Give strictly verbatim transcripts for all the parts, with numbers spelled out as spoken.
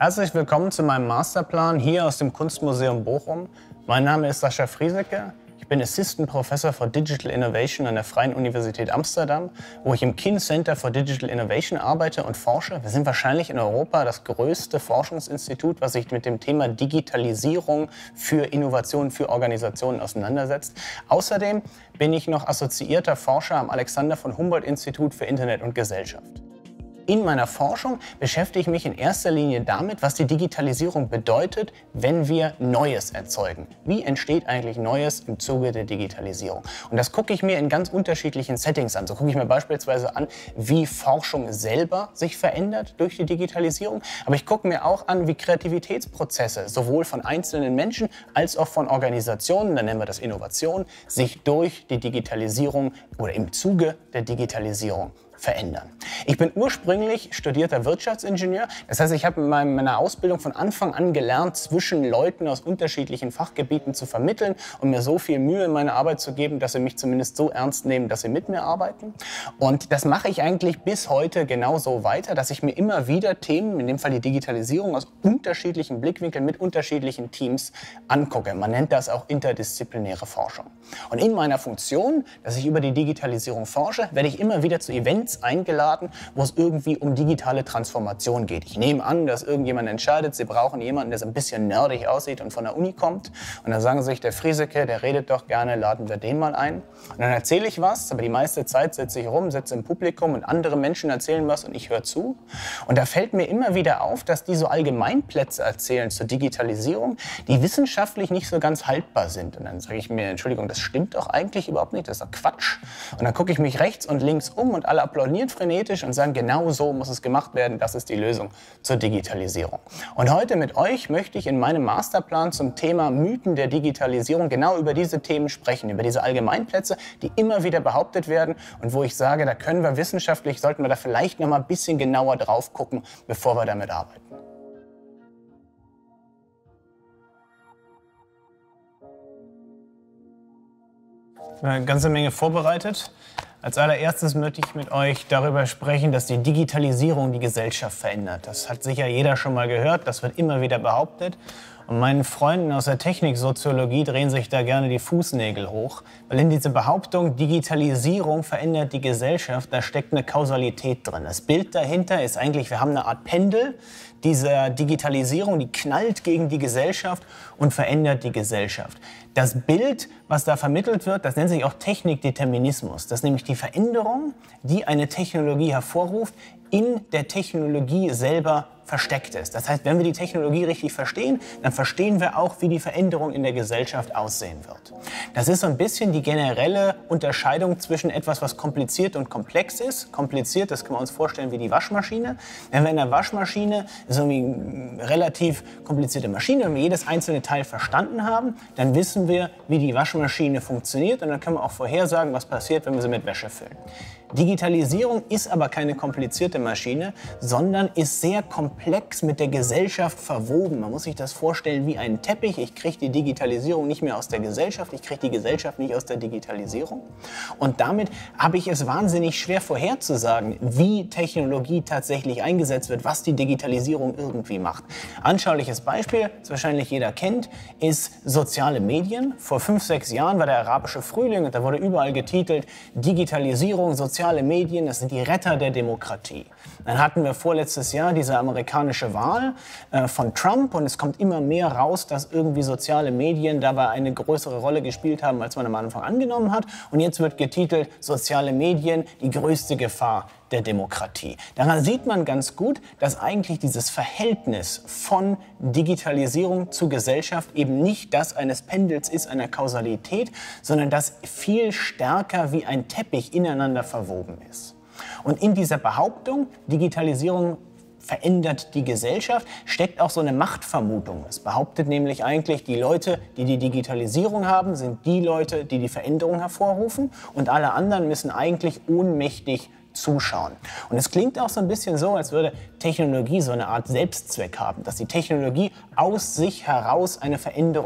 Herzlich willkommen zu meinem Masterplan hier aus dem Kunstmuseum Bochum. Mein Name ist Sascha Frieseke. Ich bin Assistant Professor for Digital Innovation an der Freien Universität Amsterdam, wo ich im Kin Center for Digital Innovation arbeite und forsche. Wir sind wahrscheinlich in Europa das größte Forschungsinstitut, was sich mit dem Thema Digitalisierung für Innovation, für Organisationen auseinandersetzt. Außerdem bin ich noch assoziierter Forscher am Alexander von Humboldt Institut für Internet und Gesellschaft. In meiner Forschung beschäftige ich mich in erster Linie damit, was die Digitalisierung bedeutet, wenn wir Neues erzeugen. Wie entsteht eigentlich Neues im Zuge der Digitalisierung? Und das gucke ich mir in ganz unterschiedlichen Settings an. So gucke ich mir beispielsweise an, wie Forschung selber sich verändert durch die Digitalisierung. Aber ich gucke mir auch an, wie Kreativitätsprozesse sowohl von einzelnen Menschen als auch von Organisationen, dann nennen wir das Innovation, sich durch die Digitalisierung oder im Zuge der Digitalisierung verändern. Ich bin ursprünglich studierter Wirtschaftsingenieur. Das heißt, ich habe in meiner Ausbildung von Anfang an gelernt, zwischen Leuten aus unterschiedlichen Fachgebieten zu vermitteln und mir so viel Mühe in meine Arbeit zu geben, dass sie mich zumindest so ernst nehmen, dass sie mit mir arbeiten. Und das mache ich eigentlich bis heute genauso weiter, dass ich mir immer wieder Themen, in dem Fall die Digitalisierung, aus unterschiedlichen Blickwinkeln mit unterschiedlichen Teams angucke. Man nennt das auch interdisziplinäre Forschung. Und in meiner Funktion, dass ich über die Digitalisierung forsche, werde ich immer wieder zu Events eingeladen, wo es irgendwie um digitale Transformation geht. Ich nehme an, dass irgendjemand entscheidet, sie brauchen jemanden, der so ein bisschen nerdig aussieht und von der Uni kommt. Und dann sagen sie sich, der Frieseke, der redet doch gerne, laden wir den mal ein. Und dann erzähle ich was, aber die meiste Zeit sitze ich rum, sitze im Publikum und andere Menschen erzählen was und ich höre zu. Und da fällt mir immer wieder auf, dass die so Allgemeinplätze erzählen zur Digitalisierung, die wissenschaftlich nicht so ganz haltbar sind. Und dann sage ich mir, Entschuldigung, das stimmt doch eigentlich überhaupt nicht, das ist doch Quatsch. Und dann gucke ich mich rechts und links um und alle applaudieren frenetisch und sagen, genau so muss es gemacht werden, das ist die Lösung zur Digitalisierung. Und heute mit euch möchte ich in meinem Masterplan zum Thema Mythen der Digitalisierung genau über diese Themen sprechen, über diese Allgemeinplätze, die immer wieder behauptet werden und wo ich sage, da können wir wissenschaftlich, sollten wir da vielleicht noch mal ein bisschen genauer drauf gucken, bevor wir damit arbeiten. Eine ganze Menge vorbereitet. Als allererstes möchte ich mit euch darüber sprechen, dass die Digitalisierung die Gesellschaft verändert. Das hat sicher jeder schon mal gehört, das wird immer wieder behauptet. Und meinen Freunden aus der Techniksoziologie drehen sich da gerne die Fußnägel hoch, weil in dieser Behauptung, Digitalisierung verändert die Gesellschaft, da steckt eine Kausalität drin. Das Bild dahinter ist eigentlich, wir haben eine Art Pendel dieser Digitalisierung, die knallt gegen die Gesellschaft und verändert die Gesellschaft. Das Bild, was da vermittelt wird, das nennt sich auch Technikdeterminismus. Das ist nämlich die Veränderung, die eine Technologie hervorruft, in der Technologie selber versteckt ist. Das heißt, wenn wir die Technologie richtig verstehen, dann verstehen wir auch, wie die Veränderung in der Gesellschaft aussehen wird. Das ist so ein bisschen die generelle Unterscheidung zwischen etwas, was kompliziert und komplex ist. Kompliziert, das können wir uns vorstellen wie die Waschmaschine. Wenn wir in der Waschmaschine so eine relativ komplizierte Maschine, wenn wir jedes einzelne Teil verstanden haben, dann wissen wir, wie die Waschmaschine funktioniert und dann können wir auch vorhersagen, was passiert, wenn wir sie mit Wäsche füllen. Digitalisierung ist aber keine komplizierte Maschine, sondern ist sehr komplex mit der Gesellschaft verwoben. Man muss sich das vorstellen wie einen Teppich. Ich kriege die Digitalisierung nicht mehr aus der Gesellschaft, ich kriege die Gesellschaft nicht aus der Digitalisierung. Und damit habe ich es wahnsinnig schwer vorherzusagen, wie Technologie tatsächlich eingesetzt wird, was die Digitalisierung irgendwie macht. Anschauliches Beispiel, das wahrscheinlich jeder kennt, ist soziale Medien. Vor fünf, sechs Jahren war der arabische Frühling und da wurde überall getitelt, Digitalisierung, soziale Medien, das sind die Retter der Demokratie. Dann hatten wir vorletztes Jahr diese amerikanische Wahl äh, von Trump und es kommt immer mehr raus, dass irgendwie soziale Medien dabei eine größere Rolle gespielt haben, als man am Anfang angenommen hat. Und jetzt wird getitelt, soziale Medien, die größte Gefahr der Demokratie. Daran sieht man ganz gut, dass eigentlich dieses Verhältnis von Digitalisierung zu Gesellschaft eben nicht das eines Pendels ist, einer Kausalität, sondern das viel stärker wie ein Teppich ineinander verwoben ist. Und in dieser Behauptung, Digitalisierung verändert die Gesellschaft, steckt auch so eine Machtvermutung. Es behauptet nämlich eigentlich, die Leute, die die Digitalisierung haben, sind die Leute, die die Veränderung hervorrufen und alle anderen müssen eigentlich ohnmächtig zuschauen. Und es klingt auch so ein bisschen so, als würde Technologie so eine Art Selbstzweck haben, dass die Technologie aus sich heraus eine Veränderung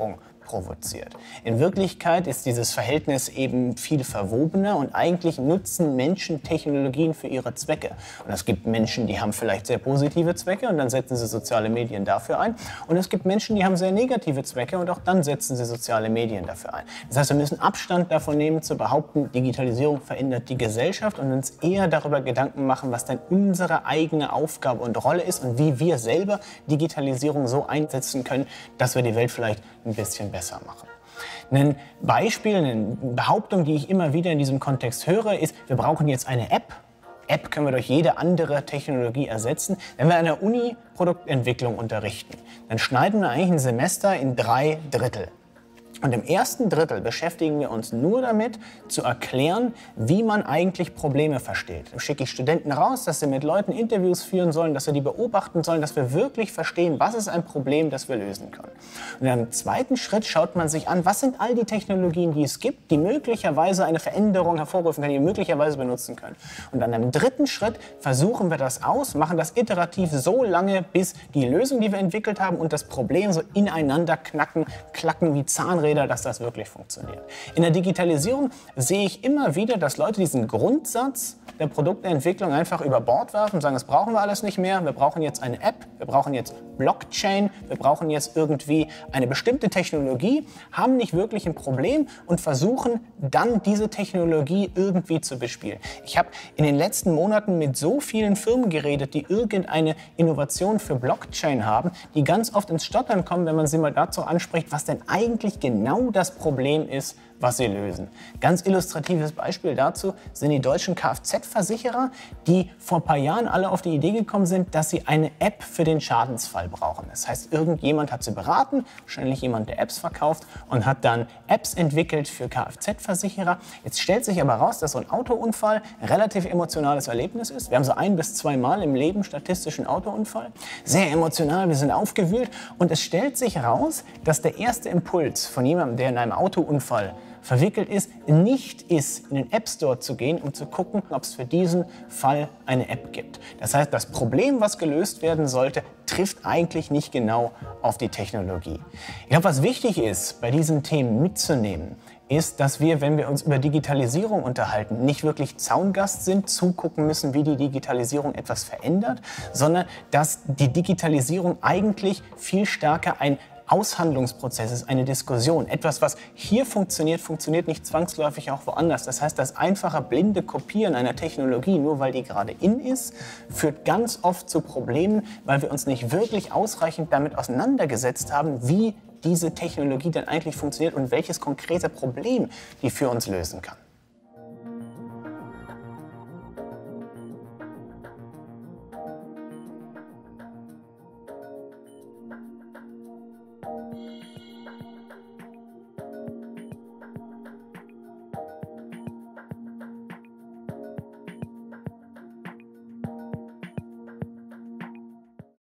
provoziert. In Wirklichkeit ist dieses Verhältnis eben viel verwobener und eigentlich nutzen Menschen Technologien für ihre Zwecke. Und es gibt Menschen, die haben vielleicht sehr positive Zwecke und dann setzen sie soziale Medien dafür ein. Und es gibt Menschen, die haben sehr negative Zwecke und auch dann setzen sie soziale Medien dafür ein. Das heißt, wir müssen Abstand davon nehmen, zu behaupten, Digitalisierung verändert die Gesellschaft und uns eher darüber Gedanken machen, was denn unsere eigene Aufgabe und Rolle ist und wie wir selber Digitalisierung so einsetzen können, dass wir die Welt vielleicht ein bisschen besser machen. Ein Beispiel, eine Behauptung, die ich immer wieder in diesem Kontext höre, ist, wir brauchen jetzt eine App. App können wir durch jede andere Technologie ersetzen. Wenn wir an der Uni Produktentwicklung unterrichten, dann schneiden wir eigentlich ein Semester in drei Drittel. Und im ersten Drittel beschäftigen wir uns nur damit, zu erklären, wie man eigentlich Probleme versteht. Dann schicke ich Studenten raus, dass sie mit Leuten Interviews führen sollen, dass sie die beobachten sollen, dass wir wirklich verstehen, was ist ein Problem, das wir lösen können. Und im zweiten Schritt schaut man sich an, was sind all die Technologien, die es gibt, die möglicherweise eine Veränderung hervorrufen können, die wir möglicherweise benutzen können. Und dann im dritten Schritt versuchen wir das aus, machen das iterativ so lange, bis die Lösung, die wir entwickelt haben, und das Problem so ineinander knacken, klacken wie Zahnräder, dass das wirklich funktioniert. In der Digitalisierung sehe ich immer wieder, dass Leute diesen Grundsatz der Produktentwicklung einfach über Bord werfen und sagen, das brauchen wir alles nicht mehr, wir brauchen jetzt eine App, wir brauchen jetzt Blockchain, wir brauchen jetzt irgendwie eine bestimmte Technologie, haben nicht wirklich ein Problem und versuchen dann diese Technologie irgendwie zu bespielen. Ich habe in den letzten Monaten mit so vielen Firmen geredet, die irgendeine Innovation für Blockchain haben, die ganz oft ins Stottern kommen, wenn man sie mal dazu anspricht, was denn eigentlich genau das Problem ist, was sie lösen. Ganz illustratives Beispiel dazu sind die deutschen Kfz-Versicherer, die vor ein paar Jahren alle auf die Idee gekommen sind, dass sie eine App für den Schadensfall brauchen. Das heißt, irgendjemand hat sie beraten, wahrscheinlich jemand, der Apps verkauft, und hat dann Apps entwickelt für Kfz-Versicherer. Jetzt stellt sich aber raus, dass so ein Autounfall ein relativ emotionales Erlebnis ist. Wir haben so ein bis zwei Mal im Leben statistischen Autounfall. Sehr emotional, wir sind aufgewühlt. Und es stellt sich raus, dass der erste Impuls von jemandem, der in einem Autounfall verwickelt ist, nicht ist, in den App Store zu gehen, um zu gucken, ob es für diesen Fall eine App gibt. Das heißt, das Problem, was gelöst werden sollte, trifft eigentlich nicht genau auf die Technologie. Ich glaube, was wichtig ist, bei diesen Themen mitzunehmen, ist, dass wir, wenn wir uns über Digitalisierung unterhalten, nicht wirklich Zaungast sind, zugucken müssen, wie die Digitalisierung etwas verändert, sondern dass die Digitalisierung eigentlich viel stärker ein Aushandlungsprozess ist, eine Diskussion. Etwas, was hier funktioniert, funktioniert nicht zwangsläufig auch woanders. Das heißt, das einfache blinde Kopieren einer Technologie, nur weil die gerade in ist, führt ganz oft zu Problemen, weil wir uns nicht wirklich ausreichend damit auseinandergesetzt haben, wie diese Technologie denn eigentlich funktioniert und welches konkrete Problem die für uns lösen kann.